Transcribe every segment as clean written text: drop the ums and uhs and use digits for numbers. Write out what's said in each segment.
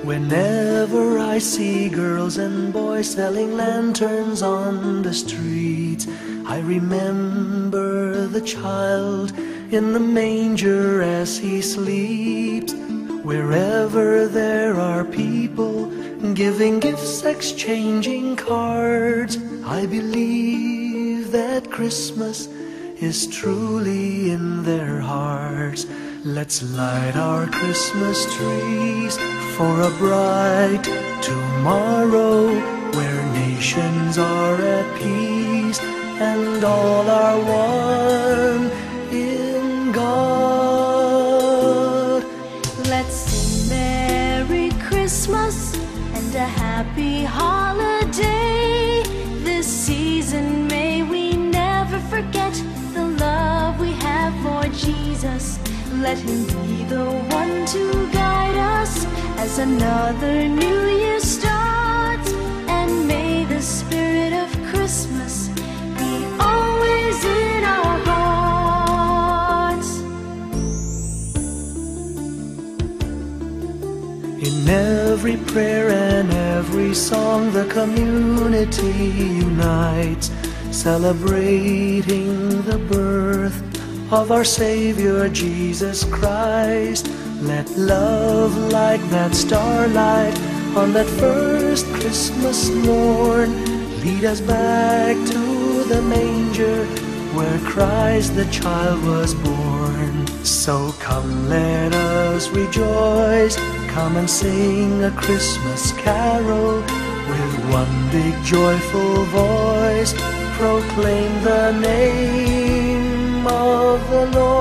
Whenever I see girls and boys selling lanterns on the streets, I remember the child in the manger as he sleeps. Wherever there are people giving gifts, exchanging cards, I believe that Christmas is truly in their hearts. Let's light our Christmas trees for a bright tomorrow, where nations are at peace and all are one in God. Let's sing Merry Christmas and a happy holiday. This season may we never forget the love we have for Jesus. Let him be the one to guide us as another new year starts. And may the spirit of Christmas be always in our hearts. In every prayer and every song, the community unites, celebrating the birth of our Savior Jesus Christ. Let love, like that starlight on that first Christmas morn, lead us back to the manger where Christ the child was born. So come, let us rejoice, come and sing a Christmas carol. With one big joyful voice, proclaim the name of the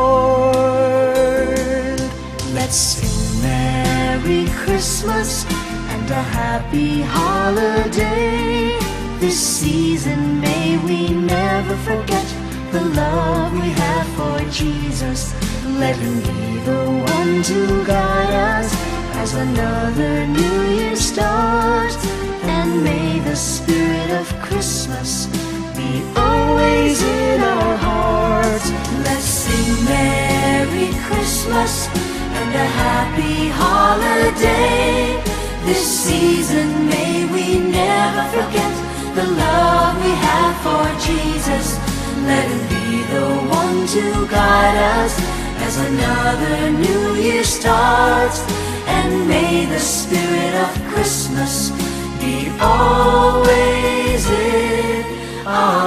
Lord. Let's sing Merry Christmas and a happy holiday. This season may we never forget the love we have for Jesus. Let him be the one to guide us as another new year starts. And may the spirit of Christmas be always in our hearts. Let's sing Merry Christmas and a happy holiday. This season may we never forget the love we have for Jesus. Let him be the one to guide us as another new year starts. And may the spirit of Christmas be always in our